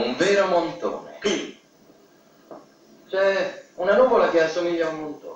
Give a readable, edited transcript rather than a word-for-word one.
Un vero montone. Chi? C'è una nuvola che assomiglia a un montone.